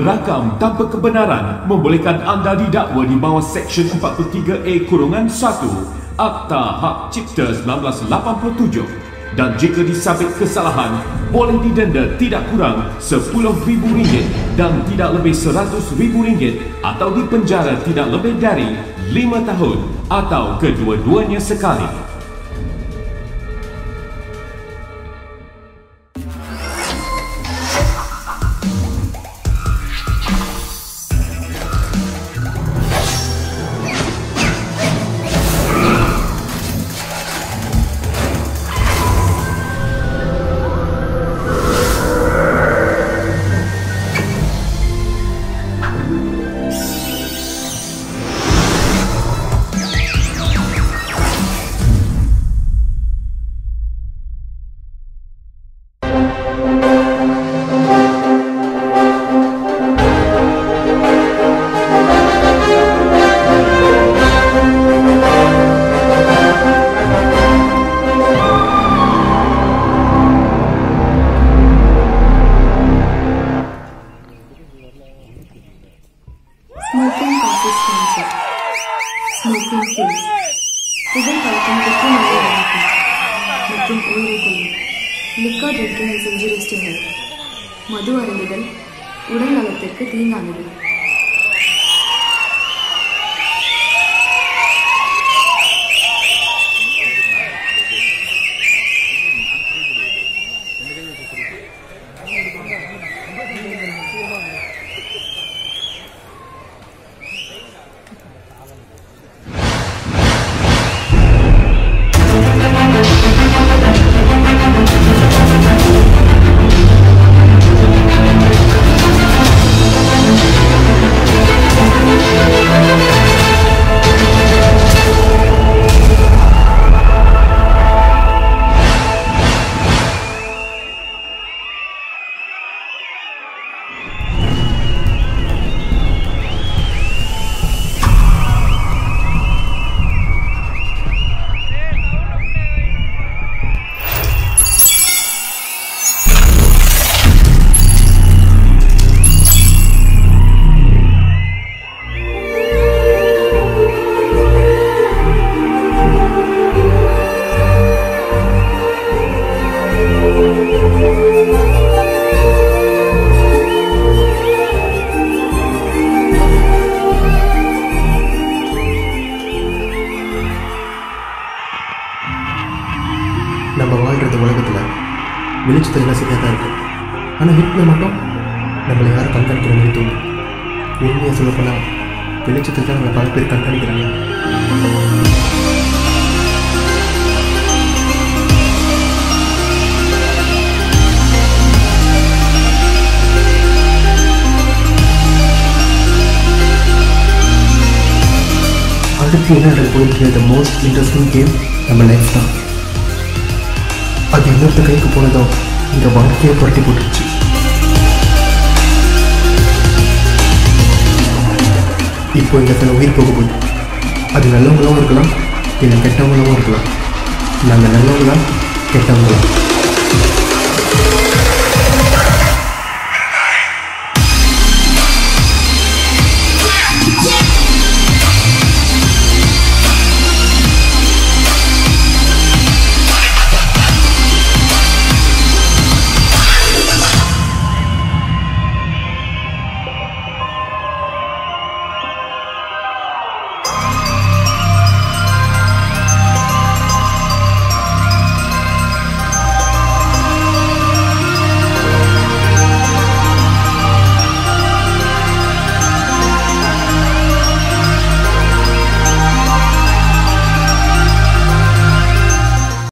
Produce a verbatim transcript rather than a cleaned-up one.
merakam tanpa kebenaran membolehkan anda didakwa di bawah Seksyen empat puluh tiga A satu Akta Hak Cipta seribu sembilan ratus lapan puluh tujuh dan jika disabit kesalahan boleh didenda tidak kurang sepuluh ribu ringgit dan tidak lebih seratus ribu ringgit atau dipenjara tidak lebih dari lima tahun atau kedua-duanya sekali. Smoking causes cancer. Smoking kills. இதன் பழக்கம் தொற்று நோயை வளர்க்கும் மற்றும் உயிரை கொல்லும். Liquor drinking is injurious to health. மது அருந்துதல் உடல் நலத்திற்கு தீங்கானது. நம்ம வாழ்கிறது உலகத்தில் வெளிச்சத்தில் எல்லாம் சரியாக தான் இருக்குது. ஆனால் வீட்டில் மட்டும் நம்மளை யாரும் கண்காணிக்கிற மாதிரி தோணும். உண்மையாக சொல்லப்போனால் வெளிச்சத்தில் தான் நம்மளை பல பேர் கண்காணிக்கிறாங்க. அடுத்து என்ன போயிருக்கிற த மோஸ்ட் இன்ட்ரெஸ்டிங் கேம் நம்ம லைஃப் தான். அது இன்னொருத்த கைக்கு போனதும் இந்த வாழ்க்கையை புரட்டி போட்டுருச்சு. இப்போ இந்த சில உயிர் போக போகுது. அது நல்லவங்களாகவும் இருக்கலாம், இல்லை கெட்டவங்களாகவும் இருக்கலாம். நாங்கள் நல்லவங்களா கெட்டவங்களா?